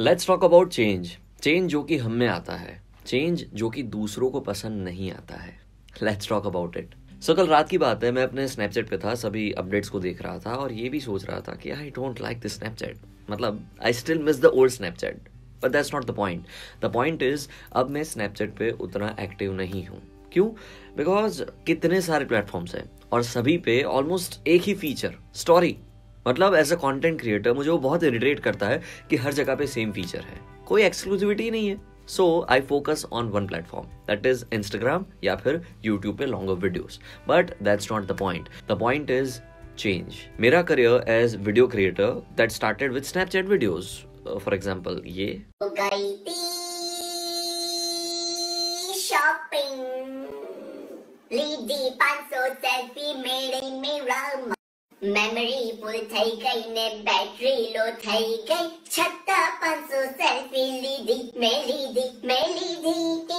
Let's talk about change. Change जो कि हम में आता है, चेंज जो कि दूसरों को पसंद नहीं आता है। Let's talk about it. So कल रात की बात है, मैं अपने स्नैपचैट पे था, सभी अपडेट्स को देख रहा था और ये भी सोच रहा था कि I don't like this Snapchat. मतलब I still miss the old Snapchat, but that's not the point. The point is अब मैं स्नैपचैट पे उतना एक्टिव नहीं हूँ। क्यों? बिकॉज कितने सारे प्लेटफॉर्म्स हैं और सभी पे ऑलमोस्ट एक ही फीचर, स्टोरी। मतलब एज अ कंटेंट क्रिएटर मुझे वो बहुत इरिटेट करता है कि हर जगह पे सेम फीचर है, कोई एक्सक्लूसिविटी नहीं है। So I focus on one platform, that is Instagram या फिर यूट्यूब पे longer videos. But that's not the point. The point is change. मेरा career as video creator that started with Snapchat videos. For example ये गई थी shopping, ली दी 500 selfie मेरे मेरा मेमोरी फुल થઈ ગઈ ને બેટરી લો થઈ ગઈ, છતાં 500 સેલ્ફી લીધી મેં લીધી.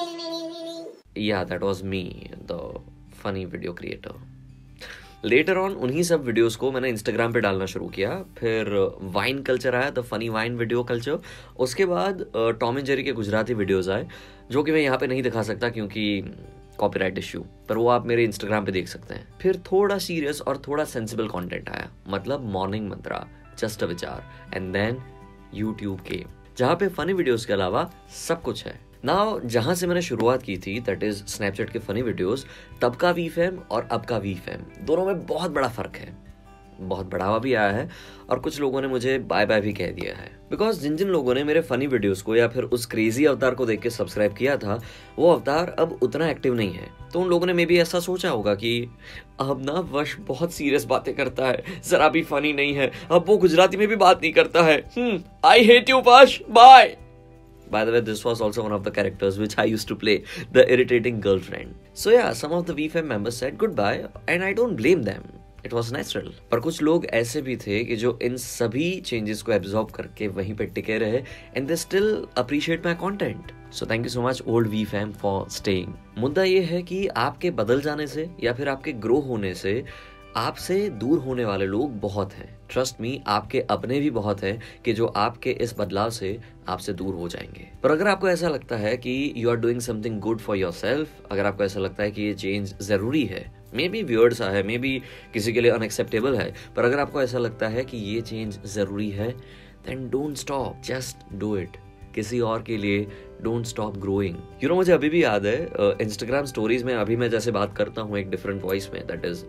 Yeah, that was me, the funny video creator. Later on उन्हीं सब वीडियोस को मैंने इंस्टाग्राम पे डालना शुरू किया। फिर वाइन कल्चर आया, the funny vine video culture. उसके बाद टॉम एंड जेरी के गुजराती वीडियोस आए, जो कि मैं यहाँ पे नहीं दिखा सकता क्योंकि कॉपीराइट इश्यू, पर वो आप मेरे इंस्टाग्राम पे देख सकते हैं। फिर थोड़ा सीरियस और थोड़ा सेंसिबल कंटेंट आया, मतलब मॉर्निंग मंत्रा, जस्ट अ विचार, एंड देन यूट्यूब के, जहाँ पे फनी वीडियोस के अलावा सब कुछ है। नाउ जहां से मैंने शुरुआत की थी, दैट इज स्नैपचैट के फनी वीडियोस, तब का वीफेम और अब का वीफेम, दोनों में बहुत बड़ा फर्क है। बहुत बढ़ावा भी आया है और कुछ लोगों ने मुझे बाय बाय भी कह दिया है। बिकॉज जिन जिन लोगों ने मेरे फनी वीडियोस को या फिर उस क्रेजी अवतार को देख के सब्सक्राइब किया था, वो अवतार अब उतना एक्टिव नहीं है। तो उन लोगों ने मे भी ऐसा सोचा होगा कि अब ना वश बहुत सीरियस बातें करता है, जरा भी फनी नहीं है, अब वो गुजराती में भी बात नहीं करता है। आई हेट यू वश, bye. By the way, this was also one of the characters which I used to play, the irritating girlfriend. So yeah, some of the VFM members said goodbye and I don't blame them. It was natural. पर कुछ लोग ऐसे भी थे कि जो इन सभी changes को एब्जॉर्ब करके वहीं पे टिके रहे and they still appreciate my content. So thank you so much old VFM for staying. मुद्दा ये है कि आपके बदल जाने से या फिर आपके ग्रो होने से आपसे दूर होने वाले लोग बहुत हैं। ट्रस्ट मी, आपके अपने भी बहुत हैं कि जो आपके इस बदलाव से आपसे दूर हो जाएंगे। पर अगर आपको ऐसा लगता है कि you are doing something good for yourself, अगर आपको ऐसा लगता है कि ये चेंज जरूरी है, मे बी वियर्ड सा है, मे बी किसी के लिए अनएक्सेप्टेबल है, पर अगर आपको ऐसा लगता है कि ये चेंज जरूरी है, then don't stop, just do it. किसी और के लिए don't stop growing. You know, मुझे अभी भी याद है इंस्टाग्राम स्टोरीज में अभी मैं जैसे बात करता हूँ एक डिफरेंट वॉइस में, दैट इज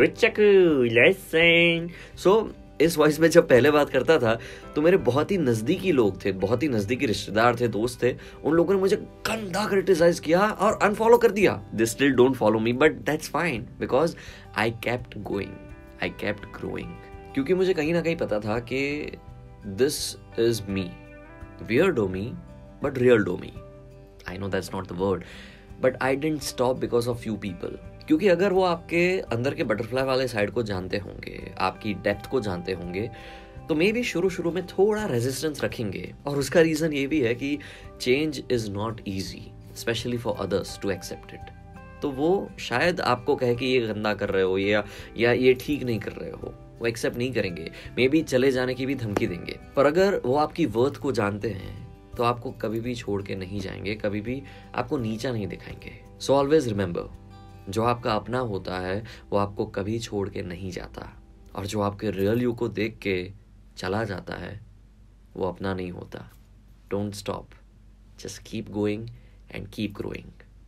सो इस वॉइस में जब पहले बात करता था तो मेरे बहुत ही नजदीकी लोग थे, बहुत ही नजदीकी रिश्तेदार थे, दोस्त थे, उन लोगों ने मुझे गंदा क्रिटिसाइज किया और अनफॉलो कर दिया। They still don't follow me, but that's fine because I kept going, I kept growing. क्योंकि मुझे कहीं ना कहीं पता था कि this is me, weirdo me, but real do me. I know that's not the word, but I didn't stop because of few people. क्योंकि अगर वो आपके अंदर के बटरफ्लाई वाले साइड को जानते होंगे, आपकी डेप्थ को जानते होंगे, तो मे बी शुरू में थोड़ा रेजिस्टेंस रखेंगे। और उसका रीजन ये भी है कि change is not easy, specially for others to accept it. तो वो शायद आपको कहे कि ये गंदा कर रहे हो या ये ठीक नहीं कर रहे हो, वो एक्सेप्ट नहीं करेंगे, मे बी चले जाने की भी धमकी देंगे। पर अगर वो आपकी वर्थ को जानते हैं तो आपको कभी भी छोड़ के नहीं जाएंगे, कभी भी आपको नीचा नहीं दिखाएंगे। सो ऑलवेज रिमेंबर, जो आपका अपना होता है वो आपको कभी छोड़ के नहीं जाता, और जो आपके रियल यू को देख के चला जाता है वो अपना नहीं होता। Don't stop, just keep going and keep growing.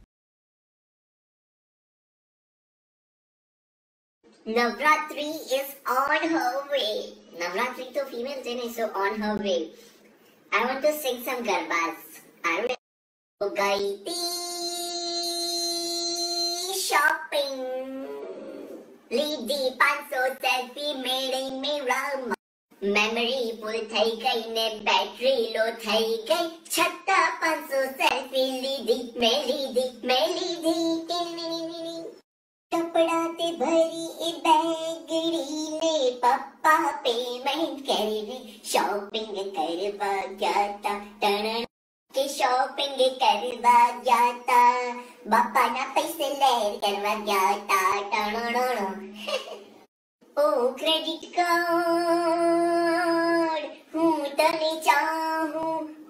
Navratri is on her way. Navratri to female thing is so on her way. I want to sing some garbas. Are you ready? गई थी shopping, ली दी 500 selfie मेरा memory full થઈ ગઈ ને battery લો થઈ ગઈ, છતાં 500 સેલ્ફી લીધી મેં લીધી. कपड़ा ते भरी ए बैगड़ी ने पप्पा पेमेंट करे, शॉपिंग करवा जाता टण के शॉपिंग करवा जाता, बापा ना पैसे ले करवा जाता टण। ओ क्रेडिट कार्ड हूँ तने चाहूँ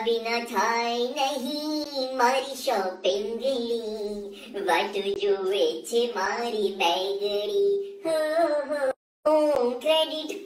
વિના થાય નહીં મારી શોપિંગ વાટું જુએ છે મારી બેગડી હો ક્રેડિટ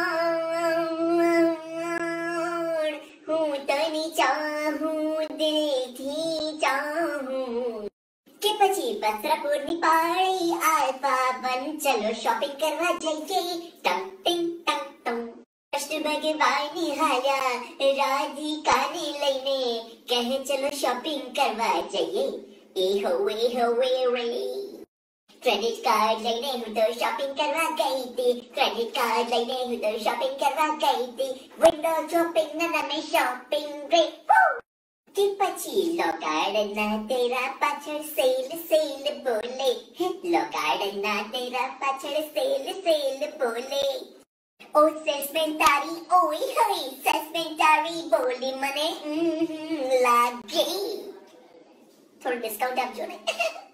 કાર્ડ હું તને ચાહું દિલથી ચાહું કે પછી વસ્ત્રાપુરની પાળી આલ્ફા વન ચલો શોપિંગ કરવા જઈએ ટંગ ટિંગ ટંગ ટંગ કૃષ્ણ ભગવાન હાલ્યા રાધિકાને લઈને કહે ચલો શોપિંગ કરવા જઈએ એ હો રે ક્રેડિટ કાર્ડ લઈને હું તો શોપિંગ કરવા ગઈ હતી ક્રેડિટ કાર્ડ લઈને હું તો શોપિંગ કરવા ગઈ હતી વિન્ડો શોપિંગ ના નામે શોપિંગ રે કે પછી લોગાડના તેરા પાછળ સેલ બોલે લોગાડના તેરા પાછળ સેલ બોલે ઓ સેલ્સમેન તારી ઓય હોય સેલ્સમેન તારી બોલી મને લાગે થોડું ડિસ્કાઉન્ટ આપજો ને